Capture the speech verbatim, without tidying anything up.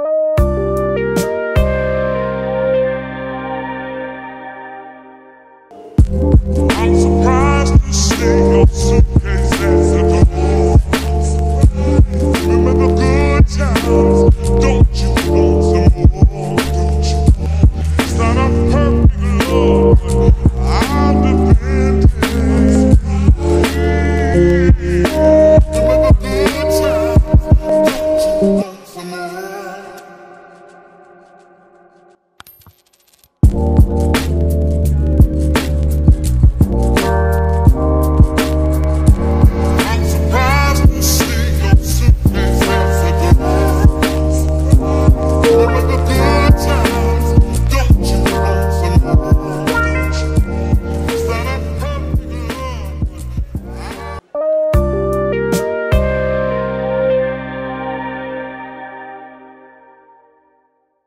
I'm surprised to see your suitcase as a door. Remember good times, don't you want some more? Don't you? It's not a perfect love, but I'll defend it. Remember good times, don't you want some more?